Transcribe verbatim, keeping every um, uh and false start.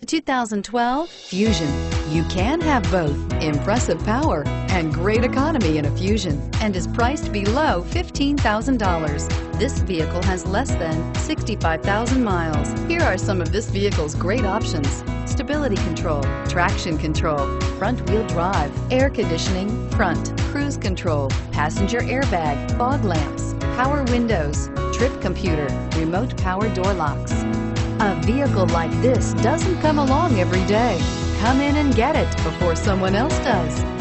two thousand twelve Fusion. You can have both impressive power and great economy in a Fusion, and is priced below fifteen thousand dollars. This vehicle has less than sixty-five thousand miles. Here are some of this vehicle's great options: stability control, traction control, front-wheel drive, air conditioning, front, cruise control, passenger airbag, fog lamps, power windows, trip computer, remote power door locks. A vehicle like this doesn't come along every day. Come in and get it before someone else does.